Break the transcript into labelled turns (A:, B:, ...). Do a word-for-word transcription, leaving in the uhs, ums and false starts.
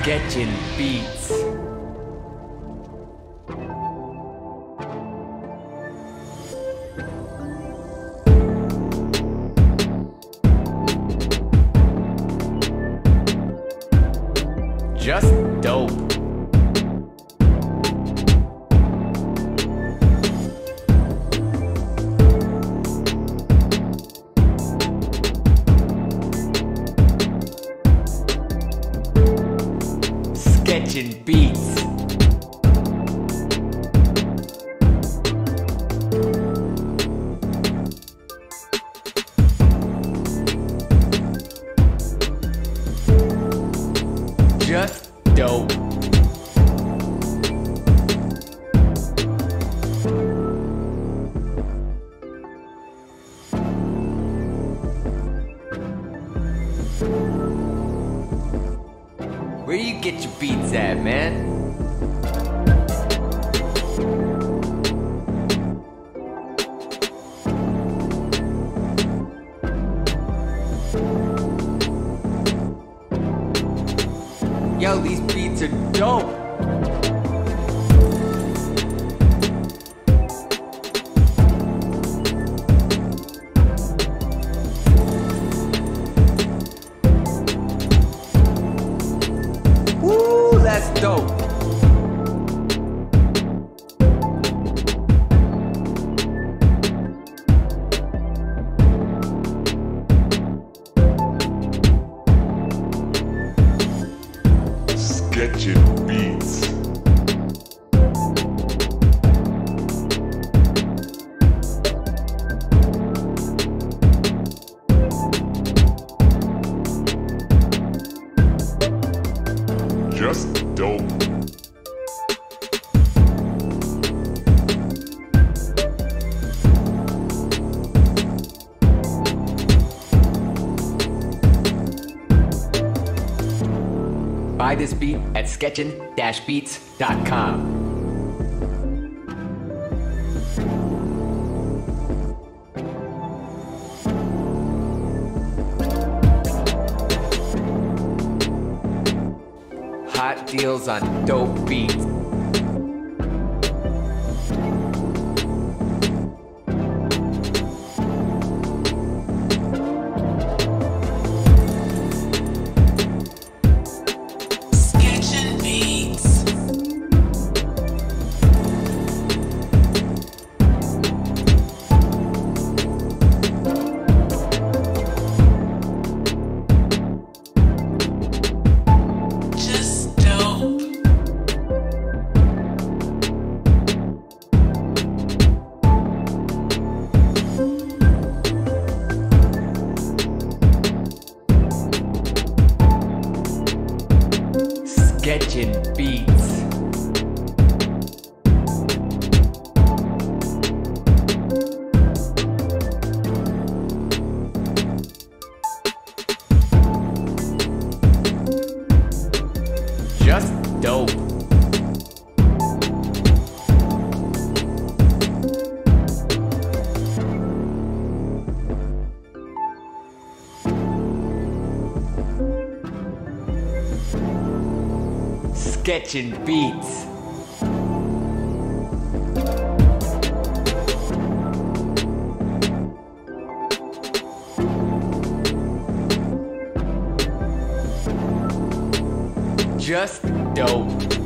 A: Sketchin' Beats. Just dope. Sketchin' Beats. Just dope. Where you get your beats at, man? Yo, these beats are dope. Woo, that's dope.
B: Sketchin' Beats. Just dope.
A: Buy this beat at sketchin beats dot com. Hot deals on dope beats.
C: Sketchin' Beats. Just dope.
A: Sketchin' Beats. Just dope. Sketchin' Beats. Just dope.